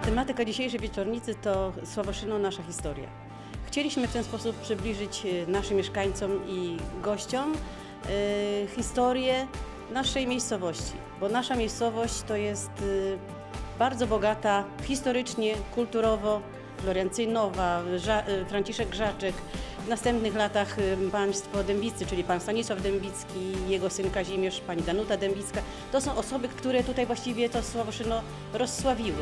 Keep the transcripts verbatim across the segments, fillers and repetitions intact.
Tematyka dzisiejszej wieczornicy to Sławoszyno, nasza historia. Chcieliśmy w ten sposób przybliżyć naszym mieszkańcom i gościom y, historię naszej miejscowości, bo nasza miejscowość to jest y, bardzo bogata historycznie, kulturowo. Florian Cynowa, y, Franciszek Grzaczek. W następnych latach y, państwo Dębiccy, czyli pan Stanisław Dębicki, jego syn Kazimierz, pani Danuta Dębicka. To są osoby, które tutaj właściwie to Sławoszyno rozsławiły.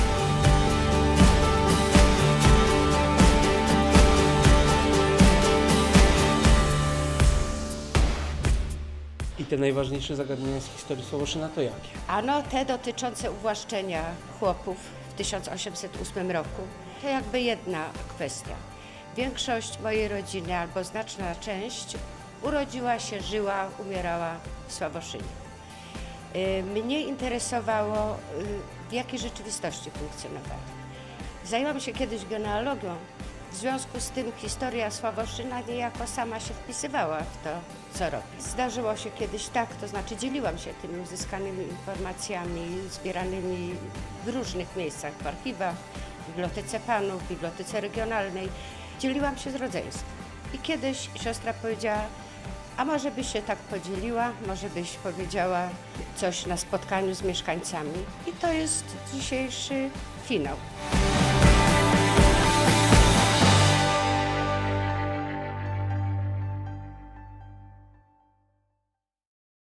I te najważniejsze zagadnienia z historii Sławoszyna to jakie? Ano te dotyczące uwłaszczenia chłopów w tysiąc osiemset ósmym roku. To jakby jedna kwestia. Większość mojej rodziny, albo znaczna część, urodziła się, żyła, umierała w Sławoszynie. Mnie interesowało, w jakiej rzeczywistości funkcjonowali. Zajęłam się kiedyś genealogią. W związku z tym historia Sławoszyna niejako sama się wpisywała w to, co robi. Zdarzyło się kiedyś tak, to znaczy dzieliłam się tymi uzyskanymi informacjami zbieranymi w różnych miejscach, w archiwach, w Bibliotece Panów, w Bibliotece Regionalnej. Dzieliłam się z rodzeństwem. I kiedyś siostra powiedziała, a może byś się tak podzieliła, może byś powiedziała coś na spotkaniu z mieszkańcami. I to jest dzisiejszy finał.